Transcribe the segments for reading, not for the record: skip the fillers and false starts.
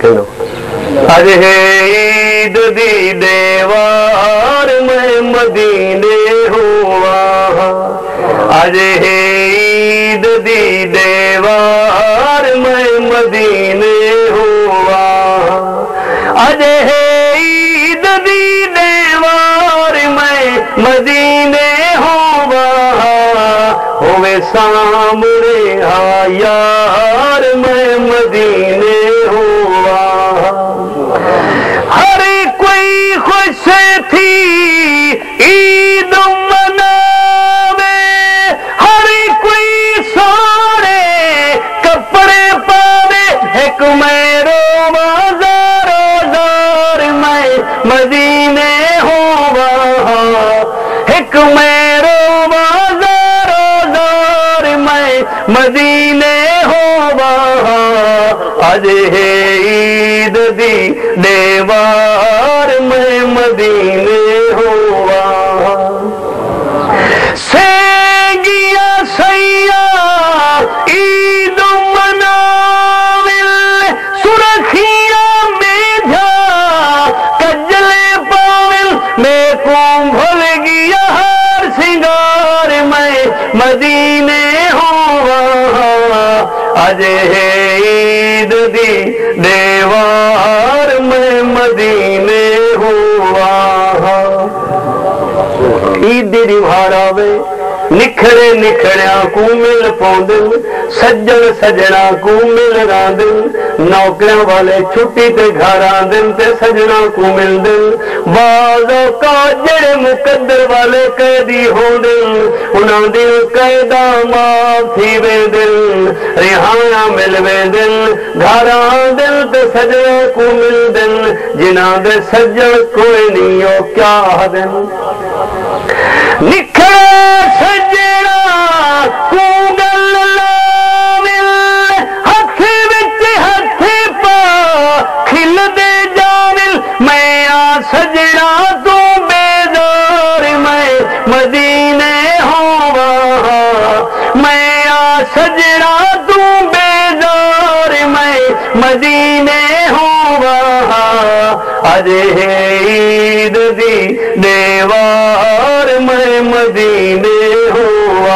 कहो अज है ईद दी देवार मैं मदीने हुआ, अज है ईद दी देवार मैं मदीने हुआ, अज है ईद दी देवार मैं मदीने हुआ, होवे सामने यार मैं मदीने हुआ। हर कोई खुश थी ईद मनावे, हर कोई सोने कपड़े पावे, एक मेरो रोज़ार मैं मदीने हुआ, एक मेरो रोज़ार मैं मदीने हुआ, अज है ईद दी देवार मैं मदीने हुआ। सेंगिया सैया ईद मनाविल, सुरखिया में जा कजले पाविल, मैं को भूल गया हर सिंगार मैं मदीने हुआ, अज है ईद दी देवार मैं मदीने हुआ। ईद दी दीवार आवे निखड़े निखड़िया को मिल पाउंदिन, सज्जन सजना को मिल रांदिन, नौकरियां वाले छुट्टी ते घर आंदिन ते सजना को मिलदिन, बाज़ों का जेड़े मुकद्दर वाले कैदी होंदिन, उन्हां दी कैदा माफ थी वेंदिन, रिहाना मिल वेंदिन, घर आंदिन ते सजना को मिलदिन, जिन्हां दे सज्जन कोई नहीं हो क्या आखदिन। निखड़े सजना को गल लाविल, हथ विच हथ पा खिल दे जाविल, मैं आ सजना तू बेजार मैं मदीने हुआ, मैं आ सजना तू बेजार मैं मदीने हुआ, अज है ईद दी देवार मैं मदीने हुआ।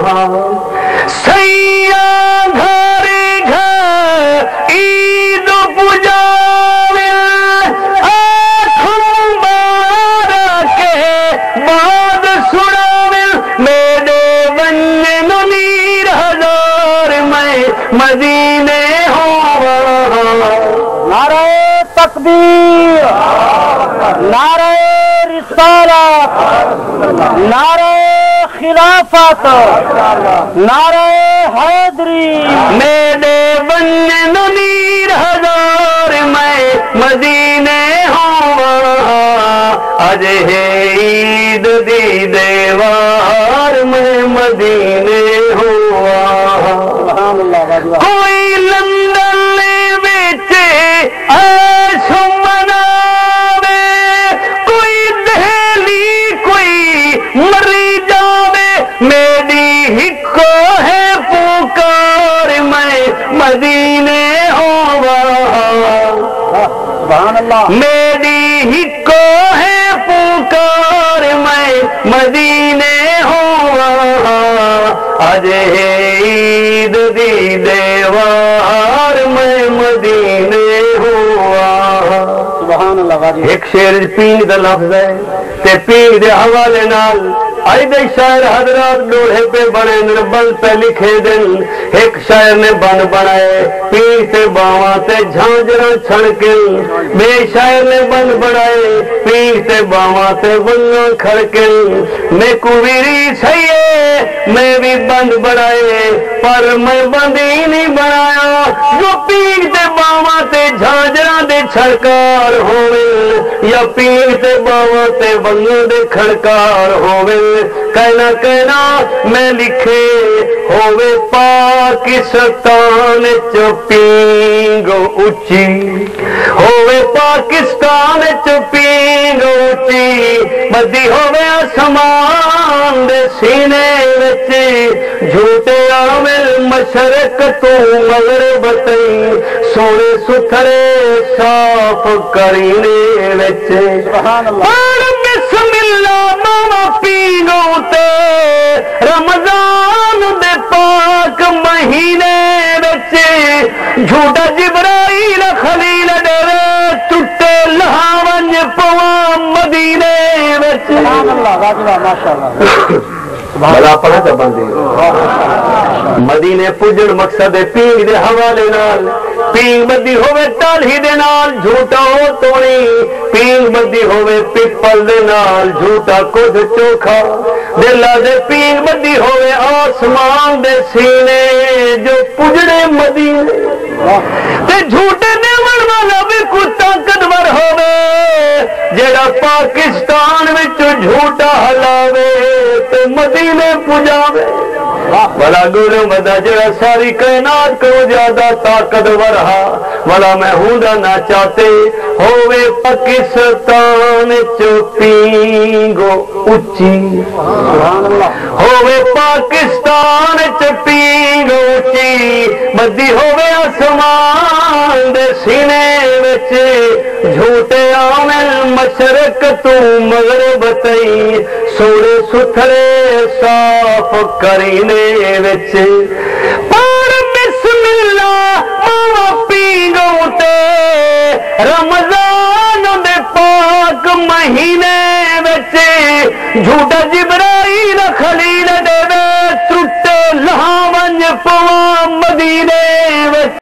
सैया घर घर ईद पुजाविल, आँखों बारा के बाद सुनाविल, मेरे वंजन नीर हजार मैं मदीने हुआ। नारे तकबीर, नारे रिसालत, नारे खिलाफत, नारे हैदरी, मेरे वंजन नीर हजार मैं मदीने हुआ, अज है ईद दी देवार मैं मदीने हुआ। कोई लंदन विच ऐश मनावे, कोई दहली कोई मरी जावे, मेरी हिको है पुकार मैं मदीने हुआ, मेरी हिको है पुकार मैं मदीने हुआ, अज है ईद दी देवार मैं मदीने हुआ। एक शेर पीन का लफ्ज है ते पीन के हवाले नाल आई दे शायर हजरात लोहे पे बने निर्बल पे लिखे दिन। एक शायर ने बन बनाए पीर से बावा ते झांझरा छड़के, बे शायर ने बन बनाए पीर से बावा ते वंगा खड़के। मैं कुवीरी सही है मैं भी बंद बनाए पर मैं बंद ही नहीं बनाया, जो पीर से बावा ते झांझरा दे छड़कार होवे या पीर से बावा ते वंगा दे खड़कार होवे। कहना कहना मैं लिखे होवे पाकिस्तान च पींग उची, होवे पाकिस्तान च पींग ऊंची मदी होवे आसमान दे सीने विच झूठे आमिल मशरक तू मगरब तई सोने सुथरे साफ करीने विच बिस्मिल्लाह मामा पींगो ते रमजान दे पाक महीने विच झूठा जिब्राइल खलील डरे टुटे लहावंज पवा मदीने विच भला पढ़ा तो बंदे मदीने पुजण मकसद पींग दे हवाले नाल पींग बदी होवे टाली दे नाल झूठा हो तोणी पींग बदी होवे पिपल दे नाल झूठा कुछ चोखा दिला दे पींग बदी होवे आसमान दे सीने जो पुजड़े मदीने ते झूठे देवण वाला भी कुछ ताकतवर होवे जेड़ा पाकिस्तान विच झूठा हलावे ते मदीने पुजावे भला गुरु मदा जरा सारी कायनात को ज्यादा ताकतवर हा भला मैं हूंदा ना चाहते होवे पाकिस्तान च पींगो उच्ची होवे पाकिस्तान च पींगो उच्ची मदी होवे आसमान दे सीने विच झूठे आमिल मशरक तू मगरब तई सोने सुथरे साफ करीने विच पर बिस्मिल्लाह मावा पींगो ते रमजान दे पाक महीने विच झूठा जिब्राइल खलील देवे टुटे लहावंज पवा मदीने विच